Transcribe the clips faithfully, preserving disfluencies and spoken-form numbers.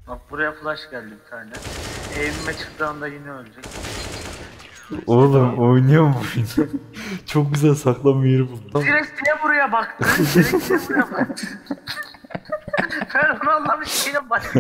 Bak buraya flash geldi bir tane. Eğimime çıktığı anda yine ölecek. Oğlum oynuyor mu oyunu? Çok güzel saklama yeri buldum. Direkt niye buraya baktın? Direkt niye buraya baktın? Ben onu anlamış değilim başka.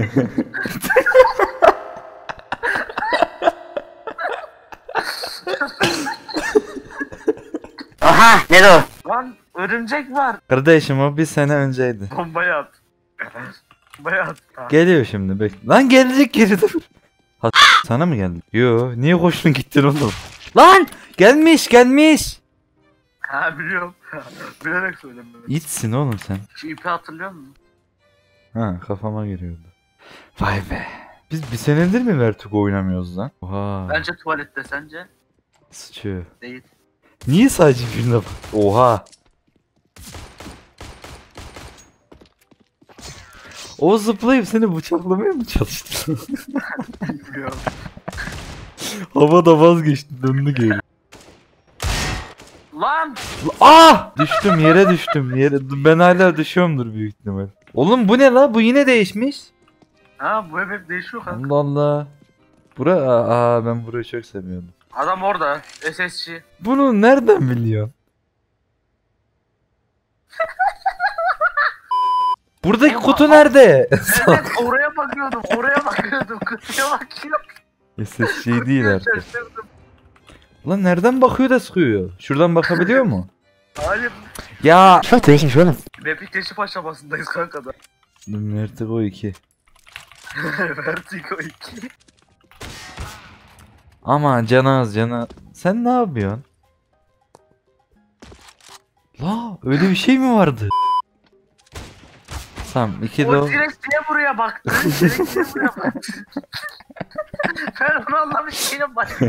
Aha ne de o? Lan örümcek var. Kardeşim o bir sene önceydi. Bombayı at. Bombayı at. Ha. Geliyor şimdi bekle. Lan gelecek geri dur. Ha, sana mı geldi? Yo niye koştun gittin oğlum? Lan gelmiş gelmiş. Ha biliyorum. Bilerek söylemiyorum. İtsin oğlum sen. Şu ipi hatırlıyor musun? Ha kafama giriyordu. Vay be. Biz bir senedir mi Vertigo oynamıyoruz lan? Oha. Bence tuvalette sence? Sıçıyor. Değil. Niye sadece birine bak? Oha. O zıplayıp seni bıçaklamaya mı çalıştı? Bilmiyorum. Havada vazgeçti döndü geri. Lan! Ah! Düştüm yere düştüm yere. Ben hala düşüyorumdur büyük ihtimal. Oğlum bu ne la? Bu yine değişmiş. Ha bu hep hep değişiyor kanka. Allah Allah. Bura aa ben burayı çok seviyordum. Adam orada. S S G. Bunu nereden biliyorsun? Buradaki kutu nerede? Evet oraya bakıyordum. Oraya bakıyordum. Kutuya bakıyordum. S S G değil artık. Şaşırdım. Lan nereden bakıyor da sıkıyor? Şuradan bakabiliyor mu? Hayır. Ya. Çok değişmiş oğlum. Map'i keşif aşamasındayız kanka da. Vertigo iki. Vertigo iki. Ama canaz cana. Sen ne yapıyorsun? La öyle bir şey mi vardı? Tamam iki de O o. direkt niye buraya baktın? Direkt niye buraya baktın? Ben onu anlamış değilim başka.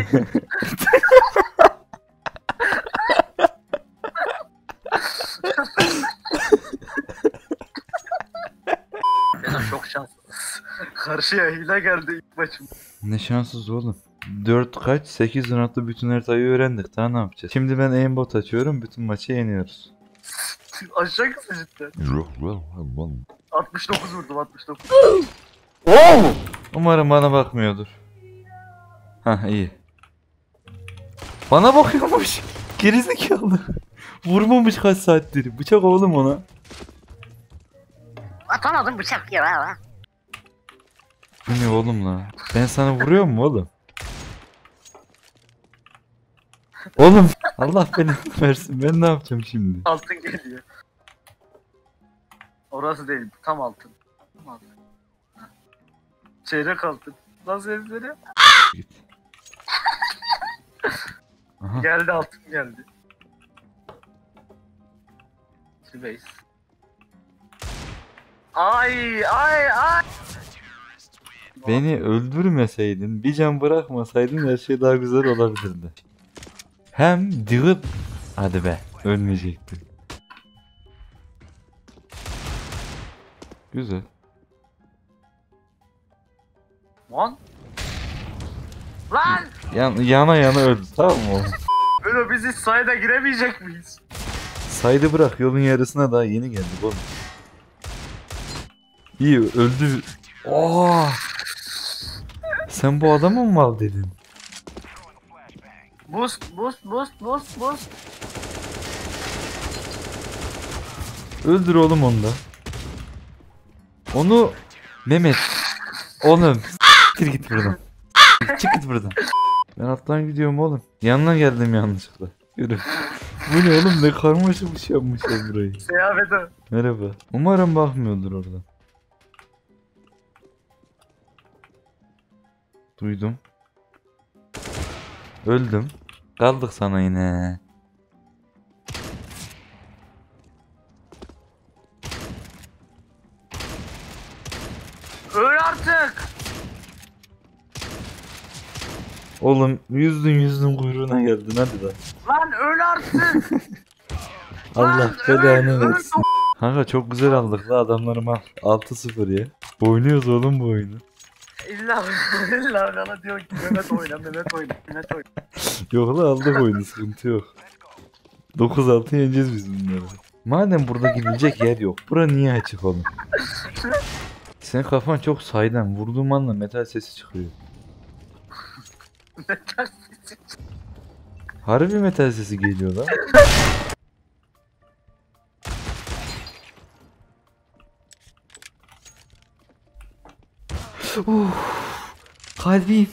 Ya çok şanslısınız. Karşıya hile geldi ilk maçım. Ne şanssız oğlum. dört kaç? sekiz roundda bütün haritayı öğrendik. Daha ne yapacağız? Şimdi ben aimbot açıyorum. Bütün maçı yeniyoruz. Aşağı kısa cidden. altmış dokuz vurdum altmış dokuz. Oo! Umarım bana bakmıyordur. Hah iyi. Bana bakıyormuş. Gerizekalı. Vurmamış kaç saattir. Bıçak oğlum ona. Atamadım bıçak ya valla. Bu ne oğlum la? Ben sana vuruyor mu oğlum? Oğlum Allah beni versin. Ben ne yapacağım şimdi? Altın geliyor. Orası değil, tam altın. Tam altın. Ha. Çeyrek altın. Nasıl ezleri? Git. Aha. Geldi altın geldi. Space. Ay ay ay. Beni öldürmeseydin, bir can bırakmasaydın her şey daha güzel olabilirdi. Hem dığıp... Hadi be, ölmeyecektin. Güzel. Lan. Lan. Yan, yana yana öldü, tamam mı oğlum? Böyle biz hiç sayda giremeyecek miyiz? Saydı bırak, yolun yarısına daha yeni geldik oğlum. İyi, öldü. Oo. Sen bu adamı mı mal dedin? Boost boost boost boost boost. Öldür oğlum onu da. Onu... Mehmet. Oğlum. S**tir git buradan. Çık git buradan. Ben alttan gidiyorum oğlum. Yanına geldim yanlışlıkla. Yürü. Bu ne oğlum, ne karmaşık bir şey yapmışlar burayı. Seyafete. Merhaba. Umarım bakmıyordur oradan. Duydum. Öldüm. Kaldık sana yine. Öl artık. Oğlum yüzdün yüzdün kuyruğuna geldin hadi lan. Lan öl artık. Allah Lan, belanı öl, öl. versin. Kanka çok güzel aldık la adamlarım al. altı sıfır ya. Oynuyoruz oğlum bu oyunu. İlla illa bana diyor ki Mehmet oyna Mehmet oyna Mehmet oyna. Yok la aldık oyunu, sıkıntı yok. dokuz altı yeneceğiz biz bunları. Madem burada gidilecek yer yok. Bura niye açık oğlum? Senin kafan çok saydam. Vurduğum anda metal sesi çıkıyor. Ne dersin? Harbi metal sesi geliyor lan. Uf, kalbim.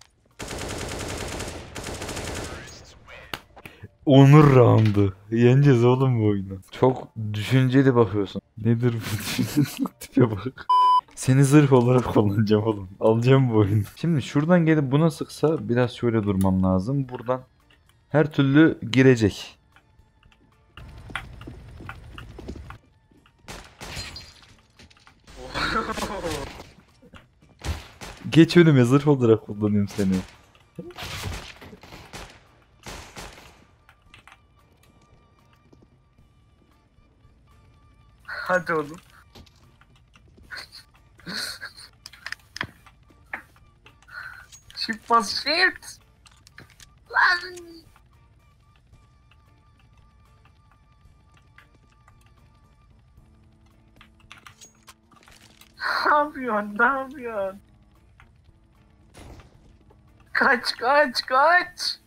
Onur roundu. Yeneceğiz oğlum bu oyunu. Çok düşünceli bakıyorsun. Nedir bu? Tipe bak. Seni zırh olarak kullanacağım oğlum. Alacağım bu oyunu. Şimdi şuradan gelip buna sıksa biraz şöyle durmam lazım. Buradan her türlü girecek. Geç önüme, zırh olarak kullanıyorum seni. Hadi oğlum. Shift bas shift. Lan. Ne yapıyorsun? Ne yapıyorsun? Kaç kaç kaç.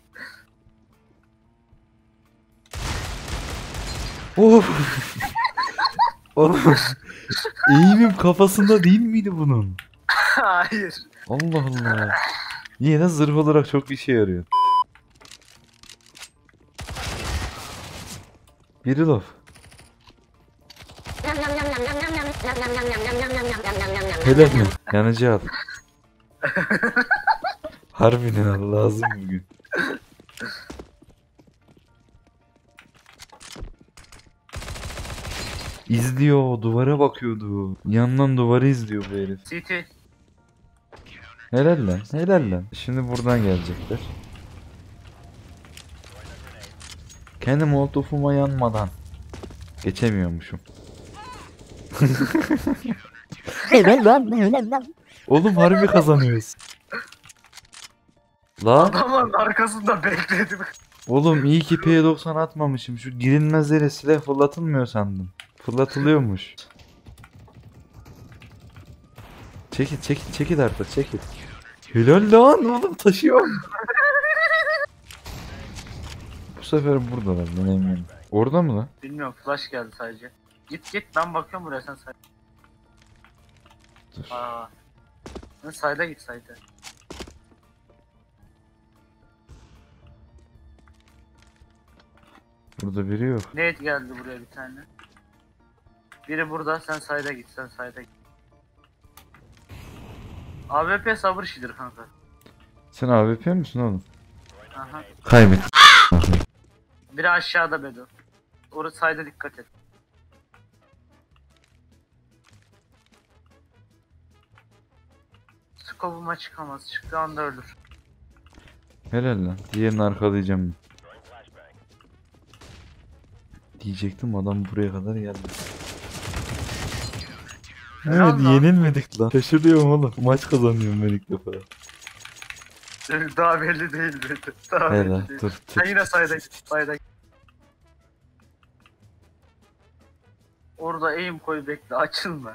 Of. Oğlum. Eğimim kafasında değil miydi bunun? Hayır. Allah Allah. Yine zırh olarak çok işe yarıyor. Biri laf. Helal mi? Yanıcı al. Harbiden al, lazım bugün. İzliyor, duvara bakıyordu. Yandan duvarı izliyor bu herif. City. Helal lan, helal lan. Şimdi buradan gelecekler. Kendi molotofuma yanmadan geçemiyormuşum. Oğlum harbi kazanıyoruz. La Adamın arkasında bekledim. oğlum iyi ki P doksan atmamışım. Şu girilmez yere silah fırlatılmıyor sandım. Fırlatılıyormuş. Çekil çekil çekil artık çekil. Helal lan oğlum, taşıyorum. Bu sefer buradalar ben eminim. Orada mı lan? Bilmiyorum, flash geldi sadece. Git git, ben bakıyorum buraya, sen say. Dur. Aa. Sen sayda git sayda. Burada biri yok. Nate geldi buraya bir tane. Biri burada, sen sayda git, sen sayda git. A W P sabır işidir kanka. Sen A W P misin oğlum? Aha. Kaybet. Biri aşağıda Bedo. Orası sayda, dikkat et. Skobuma çıkamaz. Çıktığı anda ölür. Helal lan. Diğerini arkalayacağım. Diyecektim, adam buraya kadar geldi. Helal Evet, lan. yenilmedik lan. Şaşırıyorum oğlum. Maç kazanıyorum ben ilk defa. Daha belli değil Bedo. Daha Helal belli değil. dur Sen dur. yine sayda git. Sayda git. Orada aim koy, bekle, açılma.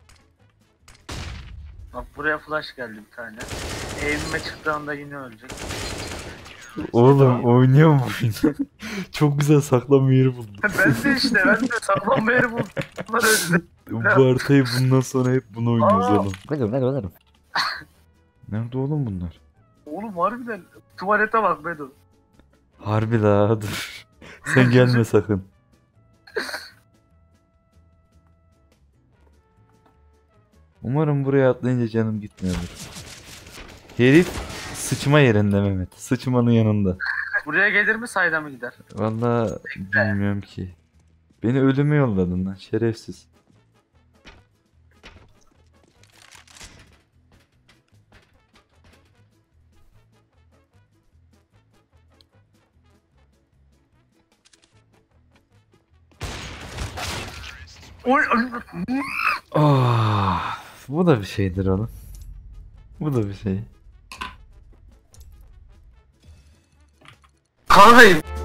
Bak buraya flash geldi bir tane. Aim'ime çıktığı anda yine ölecek. Oğlum oynuyor mu oyunu? Çok güzel saklama yeri buldum. Ben de işte, ben de saklanma yeri buldum. Bunlar öldü. Bu haritayı bundan sonra hep bunu oynuyoruz Aa. oğlum. Nerede oğlum bunlar? Oğlum harbiden tuvalete bak Bedo. Harbi la dur. Sen gelme sakın. Umarım buraya atlayınca canım gitmiyordur. Herif sıçma yerinde Mehmet. Sıçmanın yanında. Buraya gelir mi, sayda mı gider? Vallahi bilmiyorum ki. Beni ölüme yolladın lan şerefsiz. Oy, oy. Ah, bu da bir şeydir oğlum. Bu da bir şey. Kanka